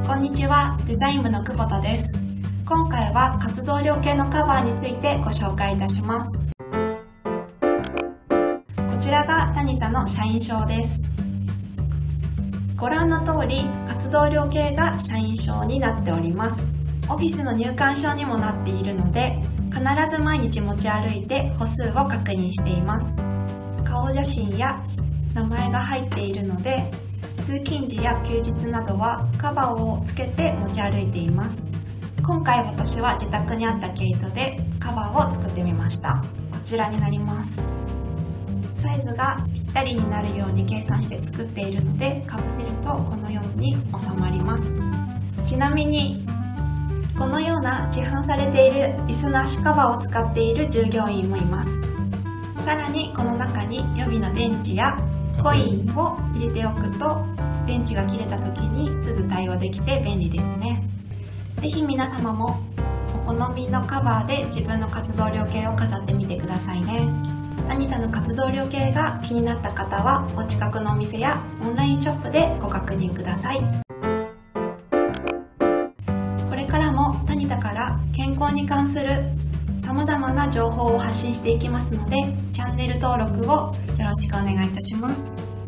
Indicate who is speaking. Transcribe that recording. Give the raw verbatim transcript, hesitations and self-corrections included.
Speaker 1: こんにちは、デザイン部の久保田です。今回は活動量計のカバーについてご紹介いたします。こちらがタニタの社員証です。ご覧の通り、活動量計が社員証になっております。オフィスの入館証にもなっているので、必ず毎日持ち歩いて歩数を確認しています。顔写真や名前が入っているので、通勤時や休日などはカバーをつけて持ち歩いています。今回私は自宅にあった毛糸でカバーを作ってみました。こちらになります。サイズがぴったりになるように計算して作っているので、かぶせるとこのように収まります。ちなみにこのような市販されている椅子の足カバーを使っている従業員もいます。さらにこの中に予備の電池やコインを入れておくと、電池が切れた時にすぐ対応できて便利ですね。ぜひ皆様もお好みのカバーで自分の活動量計を飾ってみてくださいね。タニタの活動量計が気になった方はお近くのお店やオンラインショップでご確認ください。これからもタニタから健康に関する様々な情報を発信していきますので、チャンネル登録をよろしくお願いいたします。